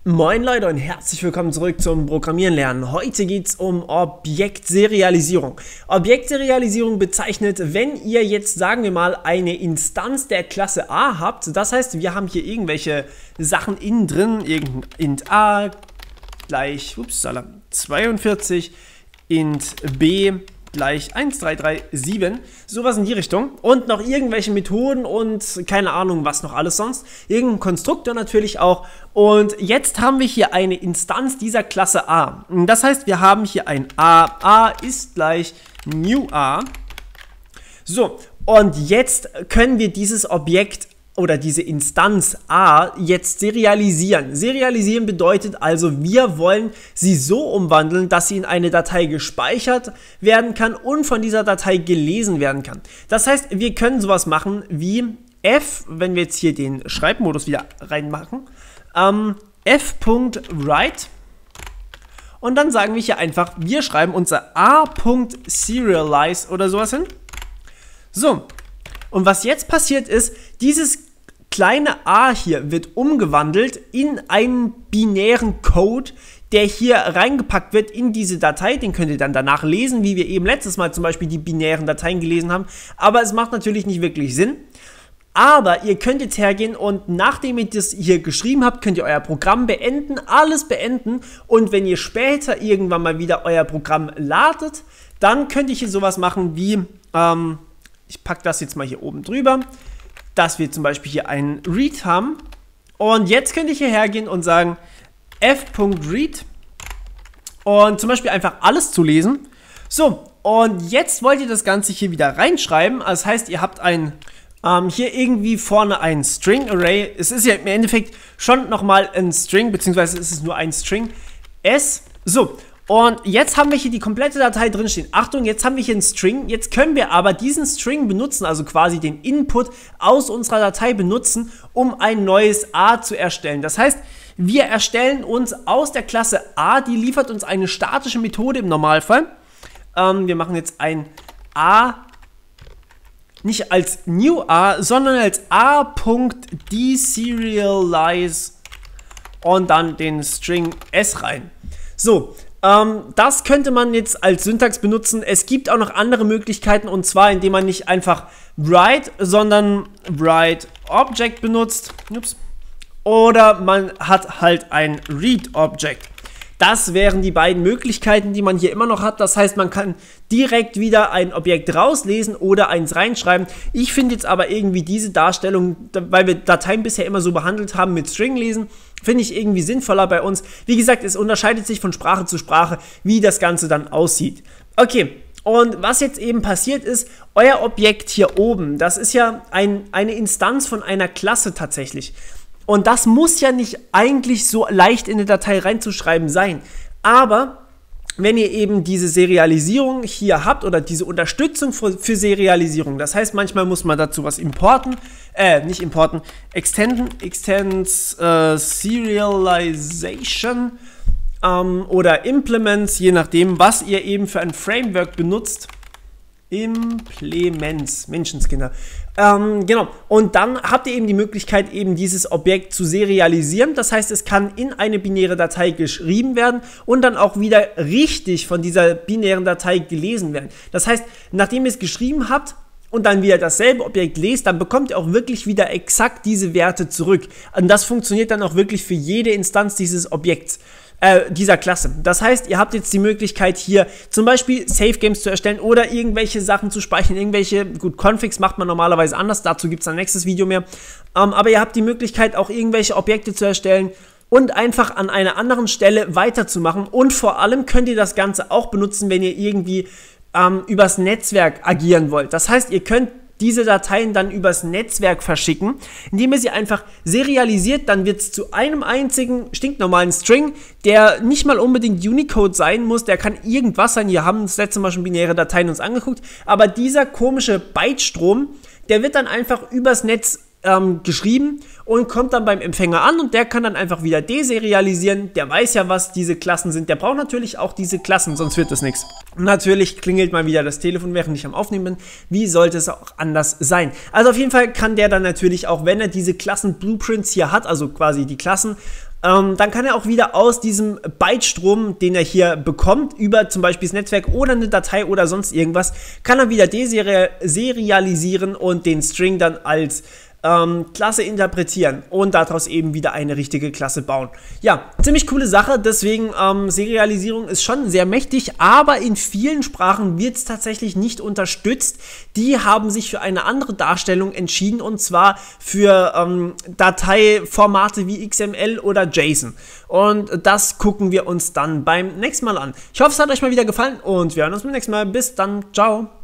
Moin Leute und herzlich willkommen zurück zum Programmieren lernen. Heute geht es um Objektserialisierung. Objektserialisierung bezeichnet, wenn ihr jetzt, sagen wir mal, eine Instanz der Klasse A habt. Das heißt, wir haben hier irgendwelche Sachen innen drin, irgendein int a gleich 42, int b gleich 1337, sowas in die Richtung und noch irgendwelche Methoden und keine Ahnung was noch alles sonst, irgendein Konstruktor natürlich auch. Und jetzt haben wir hier eine Instanz dieser Klasse A. Das heißt, wir haben hier ein a ist gleich new a. So, und jetzt können wir dieses Objekt oder diese Instanz A jetzt serialisieren. Serialisieren bedeutet also, wir wollen sie so umwandeln, dass sie in eine Datei gespeichert werden kann und von dieser Datei gelesen werden kann. Das heißt, wir können sowas machen wie f, wenn wir jetzt hier den Schreibmodus wieder reinmachen, f.write und dann sagen wir hier einfach, wir schreiben unser a.serialize oder sowas hin. So. Und was jetzt passiert ist, dieses kleine a hier wird umgewandelt in einen binären Code, der hier reingepackt wird in diese Datei. Den könnt ihr dann danach lesen, wie wir eben letztes Mal zum Beispiel die binären Dateien gelesen haben. Aber es macht natürlich nicht wirklich Sinn. Aber ihr könnt jetzt hergehen und nachdem ihr das hier geschrieben habt, könnt ihr euer Programm beenden, alles beenden. Und wenn ihr später irgendwann mal wieder euer Programm ladet, dann könnt ihr hier sowas machen wie, ich packe das jetzt mal hier oben drüber, dass wir zum Beispiel hier einen Read haben. Und jetzt könnte ich hierher gehen und sagen f.read und zum Beispiel einfach alles zu lesen. So, und jetzt wollt ihr das Ganze hier wieder reinschreiben. Das heißt, ihr habt hier irgendwie vorne ein String Array. Es ist ja im Endeffekt schon nochmal ein String, beziehungsweise ist es nur ein String S. So. Und jetzt haben wir hier die komplette Datei drinstehen. Achtung, jetzt haben wir hier einen String. Jetzt können wir aber diesen String benutzen, also quasi den Input aus unserer Datei benutzen, um ein neues a zu erstellen. Das heißt, wir erstellen uns aus der Klasse a, die liefert uns eine statische Methode im Normalfall. Wir machen jetzt ein a, nicht als new a, sondern als a.deserialize und dann den String s rein. So. Das könnte man jetzt als Syntax benutzen. Es gibt auch noch andere Möglichkeiten, und zwar indem man nicht einfach write, sondern write Object benutzt. Ups. Oder man hat halt ein read Object. Das wären die beiden Möglichkeiten, die man hier immer noch hat. Das heißt, man kann direkt wieder ein Objekt rauslesen oder eins reinschreiben. Ich finde jetzt aber irgendwie diese Darstellung, weil wir Dateien bisher immer so behandelt haben mit String lesen, finde ich irgendwie sinnvoller bei uns. Wie gesagt, es unterscheidet sich von Sprache zu Sprache, wie das Ganze dann aussieht. Okay, und was jetzt eben passiert ist, euer Objekt hier oben, das ist ja eine Instanz von einer Klasse tatsächlich. Und das muss ja nicht eigentlich so leicht in eine Datei reinzuschreiben sein. Aber wenn ihr eben diese Serialisierung hier habt oder diese Unterstützung für Serialisierung, das heißt, manchmal muss man dazu was importen, extends Serialization oder Implements, je nachdem, was ihr eben für ein Framework benutzt. Implements, Menschenskinder. Genau, und dann habt ihr eben die Möglichkeit, eben dieses Objekt zu serialisieren. Das heißt, es kann in eine binäre Datei geschrieben werden und dann auch wieder richtig von dieser binären Datei gelesen werden. Das heißt, nachdem ihr es geschrieben habt und dann wieder dasselbe Objekt lest, dann bekommt ihr auch wirklich wieder exakt diese Werte zurück. Und das funktioniert dann auch wirklich für jede Instanz dieses Objekts. Dieser Klasse. Das heißt, ihr habt jetzt die Möglichkeit hier zum Beispiel Safe Games zu erstellen oder irgendwelche Sachen zu speichern, gut, Configs macht man normalerweise anders, dazu gibt es ein nächstes Video mehr, aber ihr habt die Möglichkeit auch irgendwelche Objekte zu erstellen und einfach an einer anderen Stelle weiterzumachen und vor allem könnt ihr das Ganze auch benutzen, wenn ihr irgendwie übers Netzwerk agieren wollt. Das heißt, ihr könnt diese Dateien dann übers Netzwerk verschicken, indem ihr sie einfach serialisiert, dann wird es zu einem einzigen stinknormalen String, der nicht mal unbedingt Unicode sein muss, der kann irgendwas sein, wir haben das letzte Mal schon binäre Dateien uns angeguckt, aber dieser komische Byte-Strom, der wird dann einfach übers Netz geschrieben und kommt dann beim Empfänger an und der kann dann einfach wieder deserialisieren. Der weiß ja, was diese Klassen sind. Der braucht natürlich auch diese Klassen, sonst wird das nichts. Natürlich klingelt mal wieder das Telefon, während ich am Aufnehmen bin. Wie sollte es auch anders sein? Also auf jeden Fall kann der dann natürlich auch, wenn er diese Klassen-Blueprints hier hat, also quasi die Klassen, dann kann er auch wieder aus diesem Bytestrom, den er hier bekommt, über zum Beispiel das Netzwerk oder eine Datei oder sonst irgendwas, kann er wieder deserialisieren und den String dann als Klasse interpretieren und daraus eben wieder eine richtige Klasse bauen. Ja, ziemlich coole Sache, deswegen Serialisierung ist schon sehr mächtig, aber in vielen Sprachen wird es tatsächlich nicht unterstützt. Die haben sich für eine andere Darstellung entschieden und zwar für Dateiformate wie XML oder JSON. Und das gucken wir uns dann beim nächsten Mal an. Ich hoffe, es hat euch mal wieder gefallen und wir hören uns beim nächsten Mal. Bis dann, ciao!